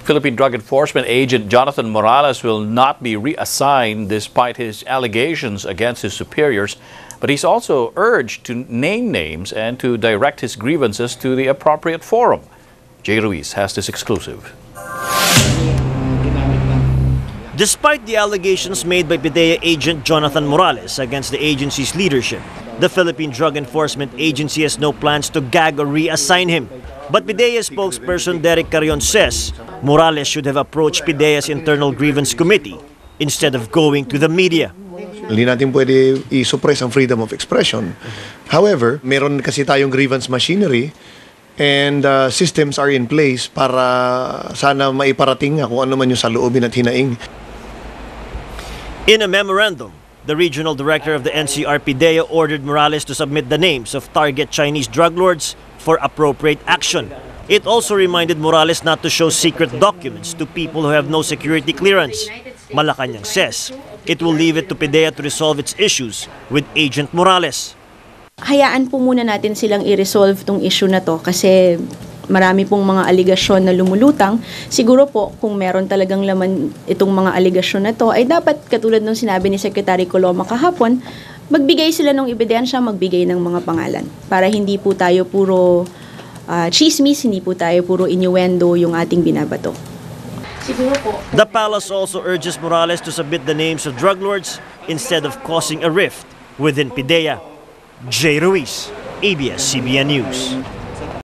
Philippine Drug Enforcement agent Jonathan Morales will not be reassigned despite his allegations against his superiors, but he's also urged to name names and to direct his grievances to the appropriate forum. Jay Ruiz has this exclusive. Despite the allegations made by PDEA agent Jonathan Morales against the agency's leadership, the Philippine Drug Enforcement Agency has no plans to gag or reassign him. But PDEA spokesperson Derek Carrion says Morales should have approached PDEA's internal grievance committee instead of going to the media. Hindi natin pwede i-suppress ang freedom of expression. However, meron kasi tayong grievance machinery and systems are in place para sana maiparating kung ano man yung saloobin at hinaing. In a memorandum, the regional director of the NCR PDEA ordered Morales to submit the names of target Chinese drug lords for appropriate action. It also reminded Morales not to show secret documents to people who have no security clearance. Malacanang says it will leave it to PDEA to resolve its issues with Agent Morales. Hayaan po muna natin silang i-resolve tong issue na to kasi marami pong mga aligasyon na lumulutang. Siguro po kung meron talagang laman itong mga aligasyon na to ay dapat katulad ng sinabi ni Secretary Coloma kahapon, magbigay sila ng ebidensya, magbigay ng mga pangalan para hindi po tayo puro chismis, hindi po tayo puro innuendo yung ating binabato. Siguro po. The palace also urges Morales to submit the names of drug lords instead of causing a rift within PDEA. Jay Ruiz, ABS-CBN News.